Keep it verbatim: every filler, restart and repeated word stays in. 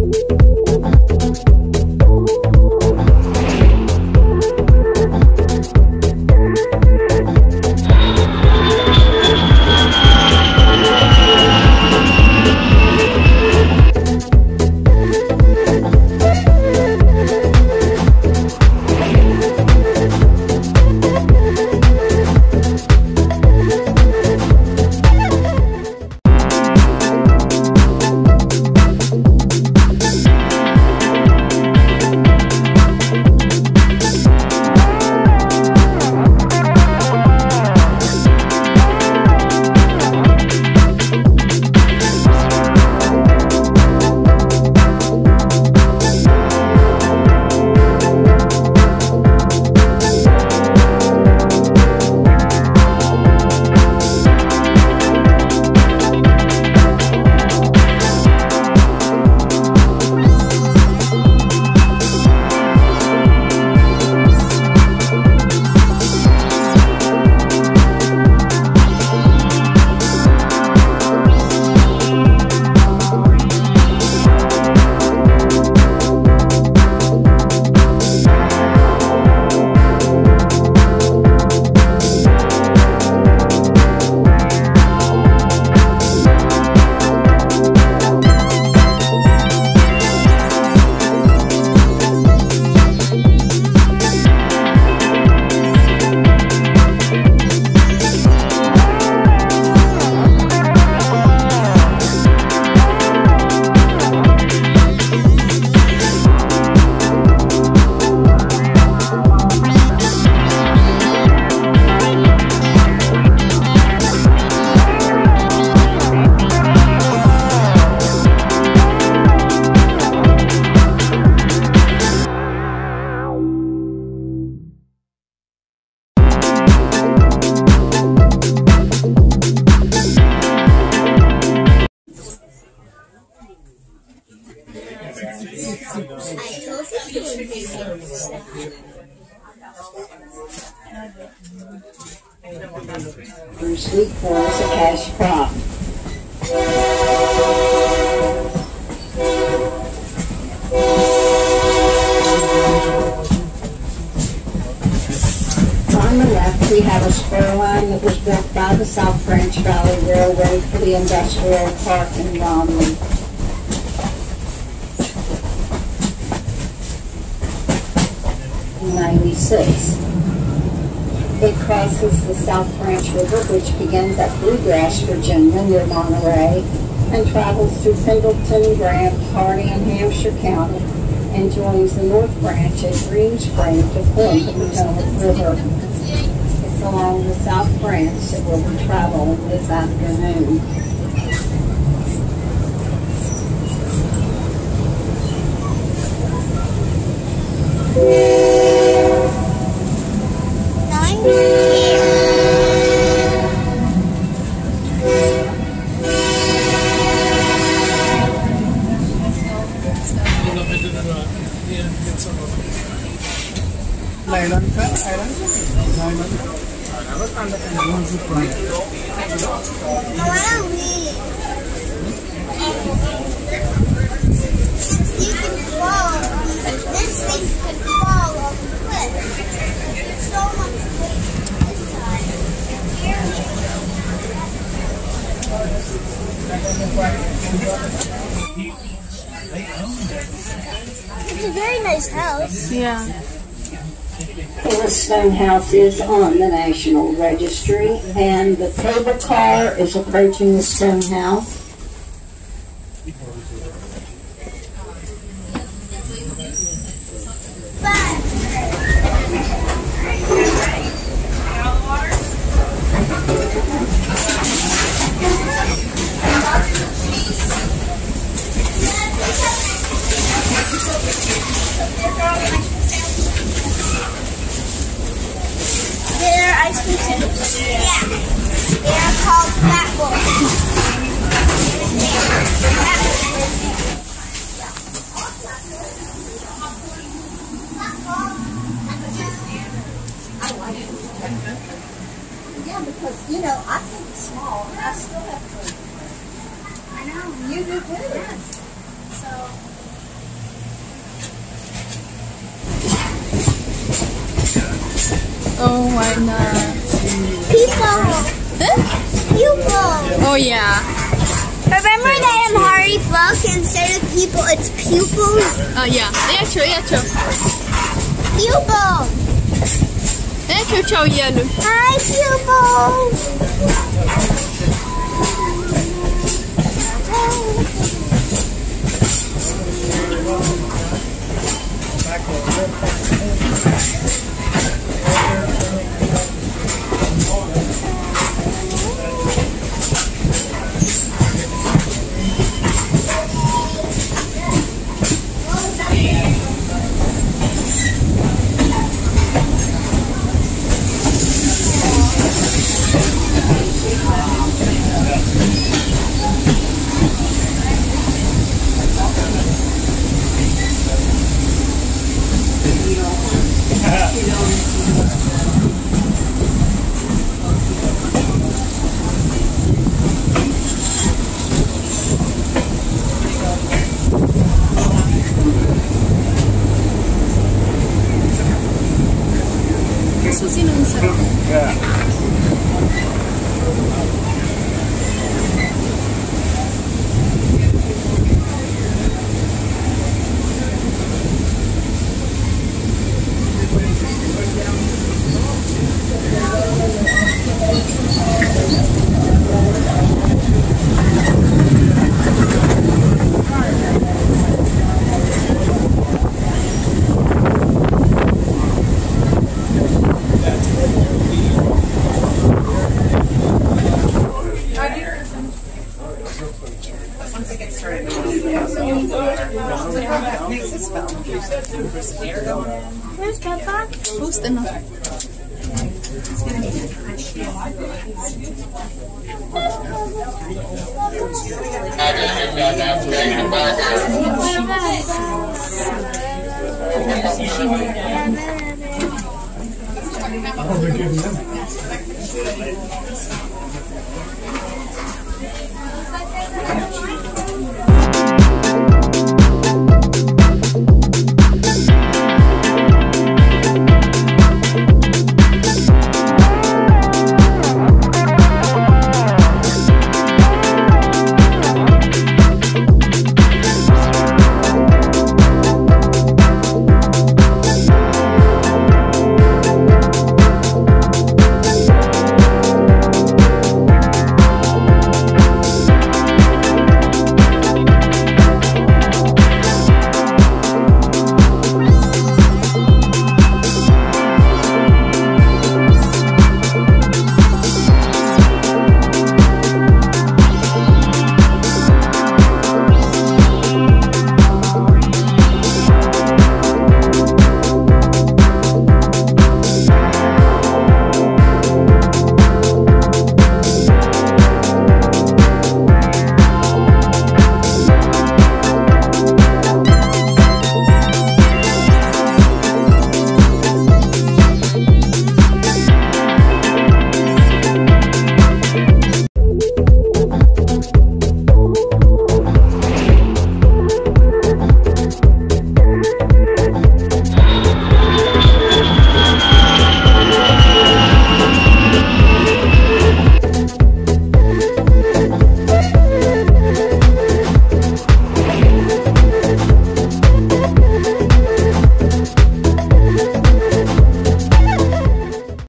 Sweet corn is a cash crop. On the left, we have a spur line that was built by the South Branch Valley Railroad for the industrial park in Romney. ninety-six. It crosses the South Branch River, which begins at Bluegrass, Virginia, near Monterey, and travels through Pendleton, Grant, Hardy, and Hampshire County, and joins the North Branch at Green Spring to form the Potomac River. It's along the South Branch that we'll be traveling this afternoon. It's a very nice house. Yeah. The stone house is on the National Registry, and the cable car is approaching the stone house. They're ice cream sandwiches. Yeah. They are called fat balls. I like it. Yeah, because, you know, I think it's small, and I still have to. I know. You do too. Yes. So. Oh, why not? People. Huh? People. Oh, yeah. Remember that in Harry book, instead of people, it's pupils? Oh, yeah. Yeah, true, yeah, true. Pupils. Yeah, true, true, yeah, look. Hi, pupils. Susi nung sarap. Where's Papa? Who's the no? Yeah,